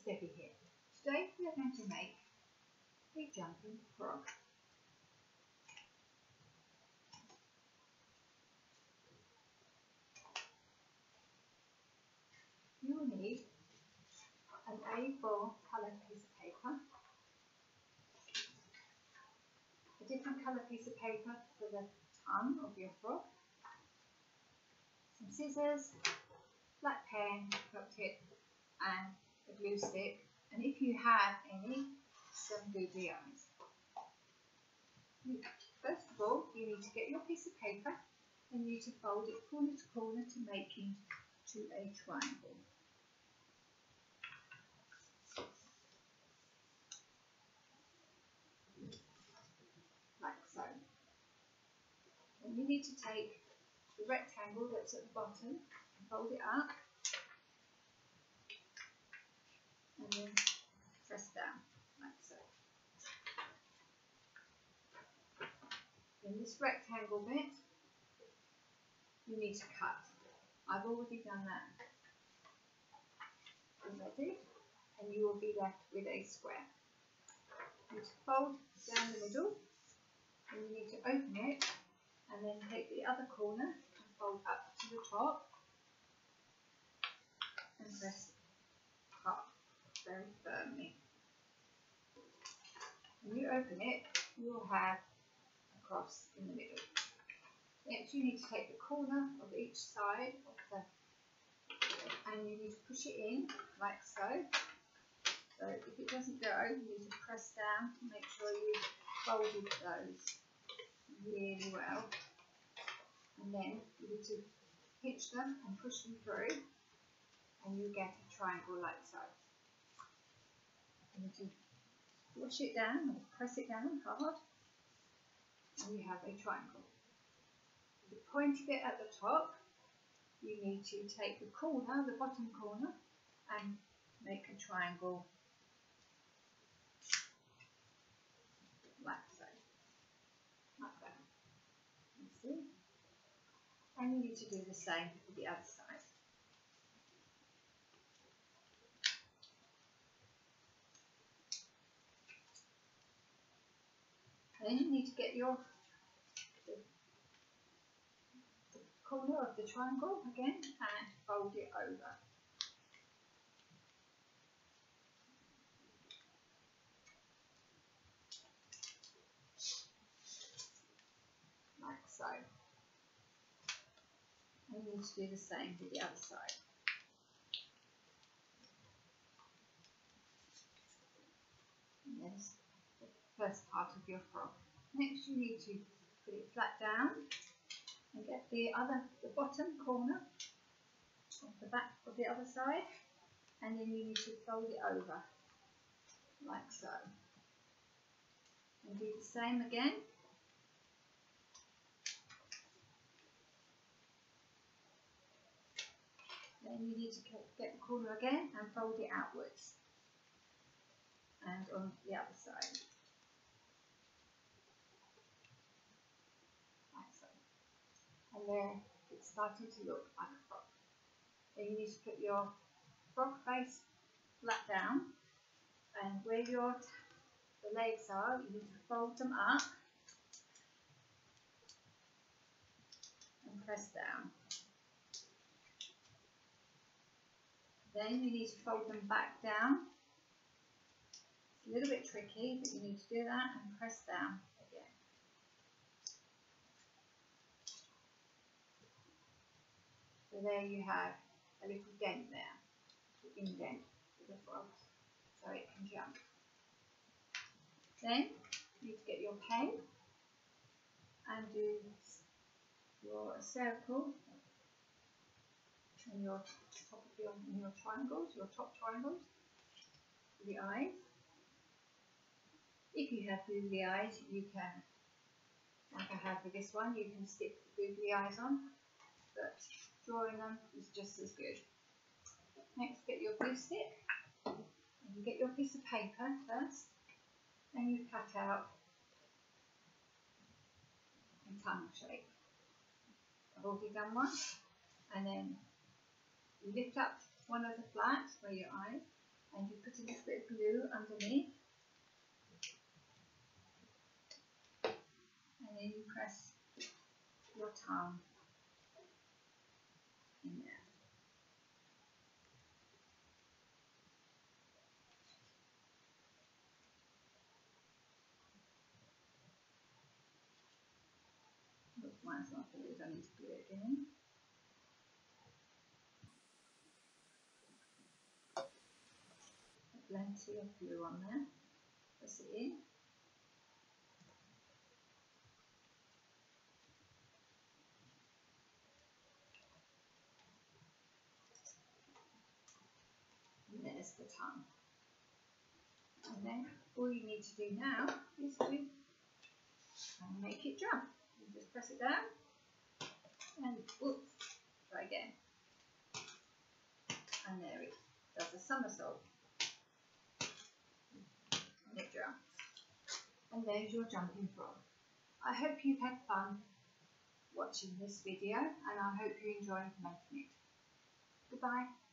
Debbie here. Today we are going to make a jumping frog. You will need an A4 coloured piece of paper, a different coloured piece of paper for the tongue of your frog, some scissors, black pen, felt tip and a glue stick, and if you have any, some googly eyes. First of all, you need to get your piece of paper and you need to fold it corner to corner to make into a triangle. Like so. And you need to take the rectangle that's at the bottom and fold it up and then press down like so. In this rectangle bit you need to cut. I've already done that already, and you will be left with a square. You need to fold down the middle and you need to open it and then take the other corner and fold up to the top and press up very firmly. When you open it, you will have a cross in the middle. Next, you need to take the corner of each side of and you need to push it in like so. So if it doesn't go, you need to press down to make sure you folded those really well. And then you need to pinch them and push them through and you get a triangle like so. You need to push it down or press it down hard and you have a triangle. The pointy bit at the top, you need to take the corner, the bottom corner, and make a triangle like so. Like that. You see? And you need to do the same with the other side. Then you need to get the corner of the triangle again and fold it over. Like so. And you need to do the same with the other side. And there's the first part of your frog. Next you need to put it flat down and get the bottom corner of the back of the other side, and then you need to fold it over like so. And do the same again. Then you need to get the corner again and fold it outwards. And on the other side. Like so. And there it's starting to look like a frog. Then you need to put your frog face flat down, and where the legs are, you need to fold them up and press down. Then you need to fold them back down. It's a little bit tricky, but you need to do that and press down again. So there you have a little dent there, an indent for the frog, so it can jump. Then you need to get your pen and do your circle on your top of your triangles, your top triangles, for the eyes. If you have googly eyes, you can, like I have with this one, you can stick the googly eyes on, but drawing them is just as good. Next, get your glue stick, and you get your piece of paper first, and you cut out a tongue shape. I've already done one, and then you lift up one of the flats where your eyes, and you put a little bit of glue underneath, and then you press your tongue in there. Look, mine's not glued, I need to glue it again. Plenty of glue on there. Press it in. And there's the tongue. And then all you need to do now is to make it jump. You just press it down and oops, try again. And there it does a somersault. And it jumps. And there's your jumping frog. I hope you've had fun watching this video, and I hope you enjoyed making it. Goodbye.